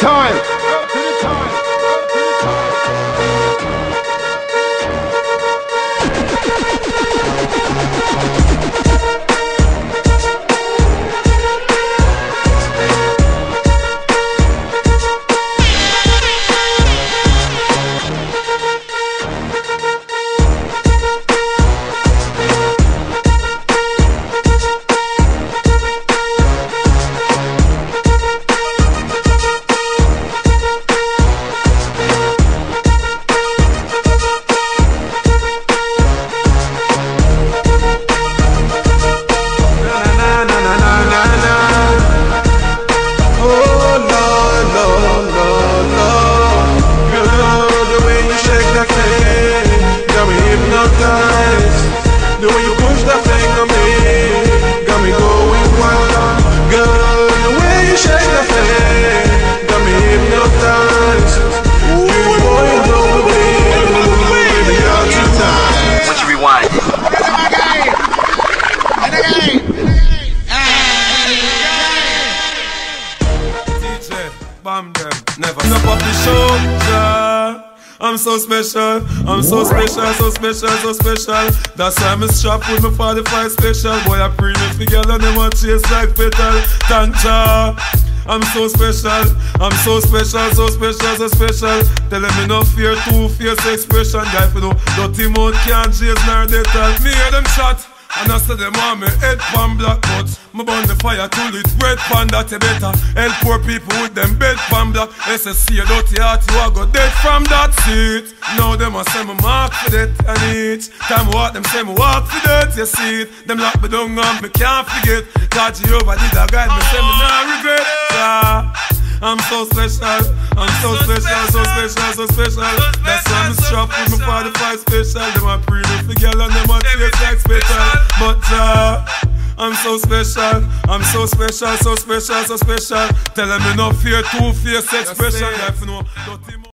time. The way you push that thing on me got me going wild. Girl, the way you shake that thing got me hypnotized. You going over me, baby, you're too nice. Once you rewind. DJ, bomb them, never stop off the shoulder. I'm so special, I'm so special, so special, so special. That's why I'm strapped with my 45 special. Boy, I premium the girl and them want chase like petal. Thank ya. I'm so special, I'm so special, so special, so special. Tell them me no fear, two-face expression. Guy for no dirty mouth can't chase nor dental. Me hear them shot, and I say them want me head pan black nuts. Me burn the fire to lit red pan that you better. Help poor people with them bed pan black. SSC a dirty heart, you a go dead from that seat. Now them a say me mark for that, and each time I walk them say me walk for that. You see it, them lock me down and me can't forget. God Jehovah did a guide me, say me nah regret. I'm so special, I'm so special, so special, so special. That's why I'm strapped with my 45 special. Them a premium for girl and them a taste like special. But I'm so special, I'm so special, so special, so special. Tell them me no fear, two-face expression.